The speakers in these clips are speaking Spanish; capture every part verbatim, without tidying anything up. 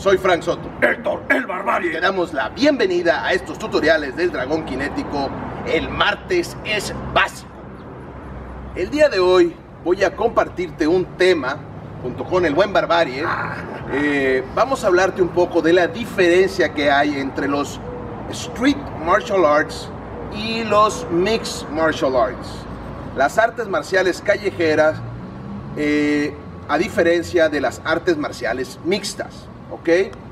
Soy Frank Soto. Héctor, el Barbarie. Te damos la bienvenida a estos tutoriales del dragón cinético. El martes es básico. El día de hoy voy a compartirte un tema junto con el buen Barbarie. Eh, vamos a hablarte un poco de la diferencia que hay entre los Street Martial Arts y los Mixed Martial Arts. Las artes marciales callejeras, eh, a diferencia de las artes marciales mixtas, ¿ok?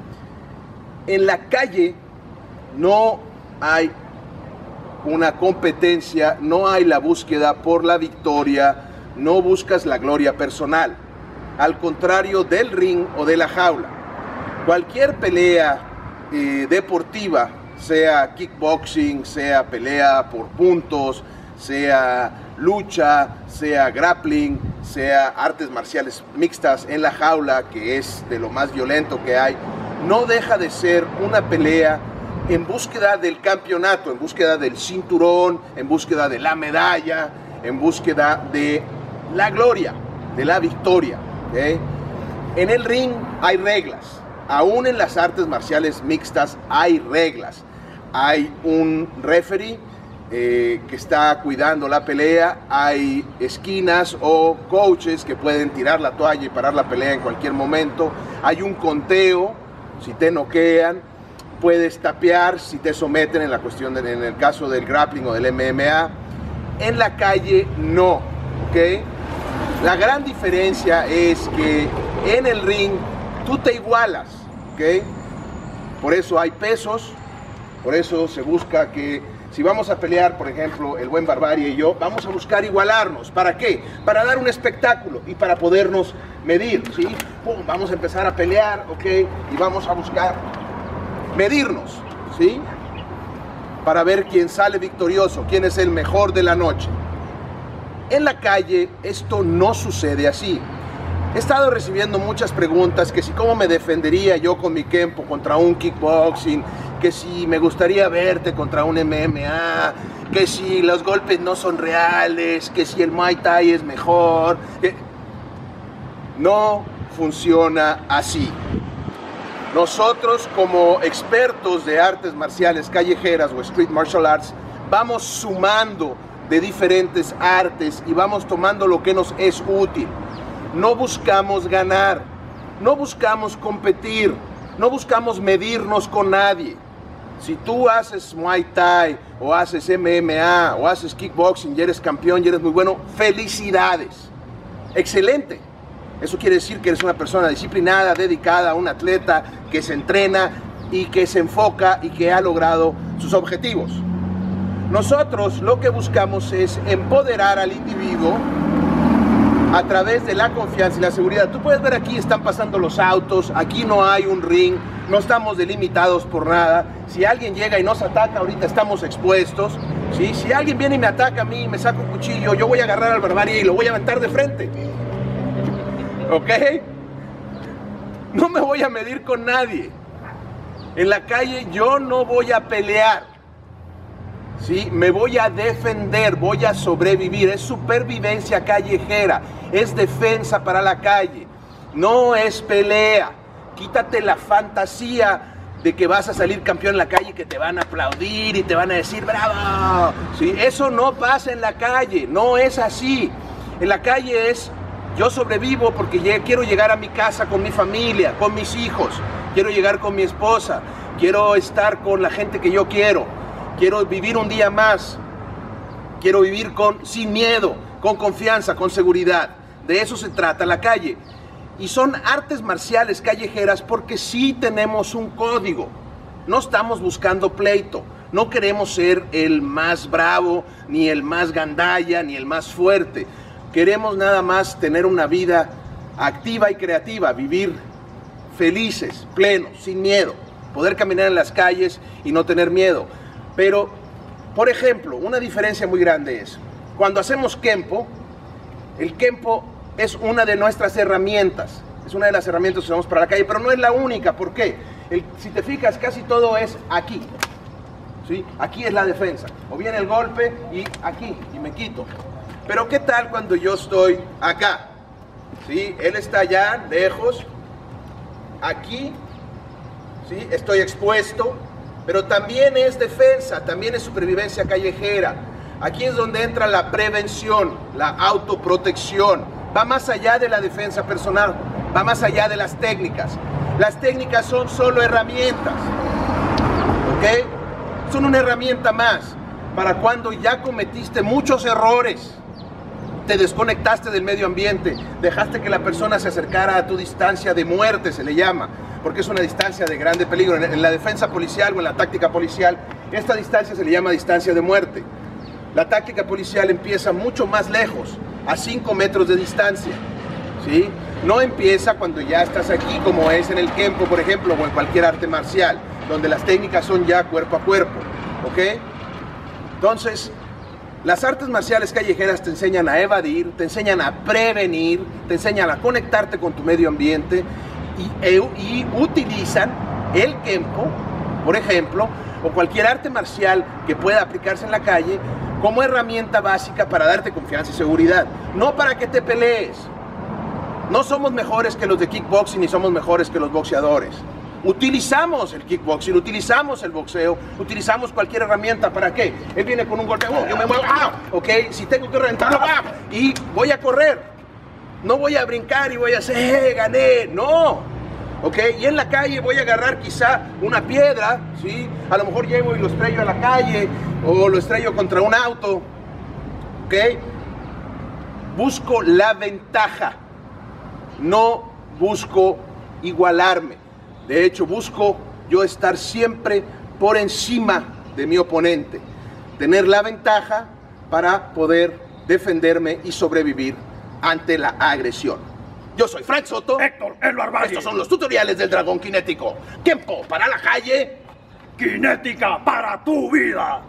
En la calle no hay una competencia, no hay la búsqueda por la victoria, no buscas la gloria personal, al contrario del ring o de la jaula. Cualquier pelea eh, deportiva, sea kickboxing, sea pelea por puntos, sea lucha, sea grappling, sea artes marciales mixtas en la jaula, que es de lo más violento que hay, no deja de ser una pelea en búsqueda del campeonato, en búsqueda del cinturón, en búsqueda de la medalla, en búsqueda de la gloria, de la victoria, ¿okay? En el ring hay reglas, aún en las artes marciales mixtas hay reglas. Hay un referee eh, que está cuidando la pelea, hay esquinas o coaches que pueden tirar la toalla y parar la pelea en cualquier momento, hay un conteo, si te noquean, puedes tapear si te someten en la cuestión de, en el caso del grappling o del M M A. En la calle no, ¿ok? La gran diferencia es que en el ring tú te igualas, ¿ok? Por eso hay pesos. Por eso se busca que si vamos a pelear, por ejemplo, el buen Barbarie y yo, vamos a buscar igualarnos. ¿Para qué? Para dar un espectáculo y para podernos medir, ¿sí? Pum, vamos a empezar a pelear, ¿ok? Y vamos a buscar medirnos, ¿sí? Para ver quién sale victorioso, quién es el mejor de la noche. En la calle esto no sucede así. He estado recibiendo muchas preguntas que si cómo me defendería yo con mi kempo contra un kickboxing, que si me gustaría verte contra un M M A, que si los golpes no son reales, que si el Muay Thai es mejor. Que... No funciona así. Nosotros como expertos de artes marciales callejeras o Street Martial Arts vamos sumando de diferentes artes y vamos tomando lo que nos es útil. No buscamos ganar, no buscamos competir, no buscamos medirnos con nadie. Si tú haces Muay Thai o haces M M A o haces kickboxing y eres campeón y eres muy bueno, felicidades, excelente. Eso quiere decir que eres una persona disciplinada, dedicada, un atleta que se entrena y que se enfoca y que ha logrado sus objetivos. Nosotros lo que buscamos es empoderar al individuo a través de la confianza y la seguridad. Tú puedes ver aquí están pasando los autos, aquí no hay un ring, no estamos delimitados por nada. Si alguien llega y nos ataca, ahorita estamos expuestos, ¿sí? Si alguien viene y me ataca a mí, me saca un cuchillo, yo voy a agarrar al Barbarie y lo voy a aventar de frente, ¿ok? No me voy a medir con nadie. En la calle yo no voy a pelear, ¿sí? Me voy a defender, voy a sobrevivir. Es supervivencia callejera, es defensa para la calle, no es pelea. Quítate la fantasía de que vas a salir campeón en la calle y que te van a aplaudir y te van a decir ¡bravo! ¿Sí? Eso no pasa en la calle, no es así. En la calle es yo sobrevivo porque quiero llegar a mi casa con mi familia, con mis hijos, quiero llegar con mi esposa, quiero estar con la gente que yo quiero. Quiero vivir un día más, quiero vivir con, sin miedo, con confianza, con seguridad. De eso se trata la calle. Y son artes marciales callejeras porque sí tenemos un código. No estamos buscando pleito, no queremos ser el más bravo, ni el más gandalla, ni el más fuerte. Queremos nada más tener una vida activa y creativa, vivir felices, plenos, sin miedo, poder caminar en las calles y no tener miedo. Pero, por ejemplo, una diferencia muy grande es, cuando hacemos kempo, el kempo es una de nuestras herramientas, es una de las herramientas que usamos para la calle, pero no es la única. ¿Por qué? El, si te fijas, casi todo es aquí, ¿sí? Aquí es la defensa, o viene el golpe y aquí, y me quito. Pero ¿qué tal cuando yo estoy acá? ¿Sí? Él está allá, lejos, aquí, ¿sí? Estoy expuesto, pero también es defensa, también es supervivencia callejera. Aquí es donde entra la prevención, la autoprotección. Va más allá de la defensa personal, va más allá de las técnicas. Las técnicas son solo herramientas, ¿ok? Son una herramienta más para cuando ya cometiste muchos errores, te desconectaste del medio ambiente, dejaste que la persona se acercara a tu distancia de muerte, se le llama, porque es una distancia de grande peligro. En la defensa policial o en la táctica policial, esta distancia se le llama distancia de muerte. La táctica policial empieza mucho más lejos, a cinco metros de distancia, ¿sí? No empieza cuando ya estás aquí, como es en el Kenpo, por ejemplo, o en cualquier arte marcial, donde las técnicas son ya cuerpo a cuerpo, ¿ok? Entonces, las artes marciales callejeras te enseñan a evadir, te enseñan a prevenir, te enseñan a conectarte con tu medio ambiente y, y utilizan el Kenpo, por ejemplo, o cualquier arte marcial que pueda aplicarse en la calle como herramienta básica para darte confianza y seguridad, no para que te pelees. No somos mejores que los de kickboxing ni somos mejores que los boxeadores. Utilizamos el kickboxing, utilizamos el boxeo, utilizamos cualquier herramienta. ¿Para qué? Él viene con un golpe, oh, yo me muevo, ah, ok, si tengo que reventarlo, ah, y voy a correr. No voy a brincar y voy a hacer, eh, gané, no. Ok, y en la calle voy a agarrar quizá una piedra, ¿sí? A lo mejor llevo y lo estrello a la calle o lo estrello contra un auto. Ok, busco la ventaja, no busco igualarme. De hecho, busco yo estar siempre por encima de mi oponente, tener la ventaja para poder defenderme y sobrevivir ante la agresión. Yo soy Frank Soto. Héctor el Barbarie. Estos son los tutoriales del dragón kinético. Kenpo para la calle. Kinética para tu vida.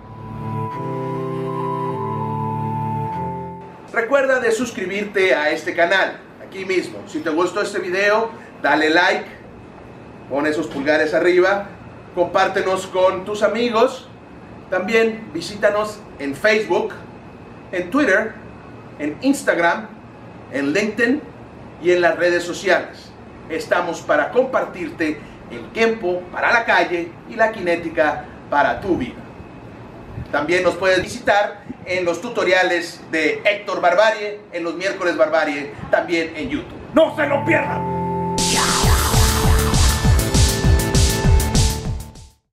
Recuerda de suscribirte a este canal, aquí mismo. Si te gustó este video, dale like, pon esos pulgares arriba, compártenos con tus amigos. También visítanos en Facebook, en Twitter, en Instagram, en LinkedIn y en las redes sociales. Estamos para compartirte el Kenpo para la calle y la kinética para tu vida. También nos puedes visitar en los tutoriales de Héctor Barbarie, en los miércoles Barbarie, también en YouTube. ¡No se lo pierdan!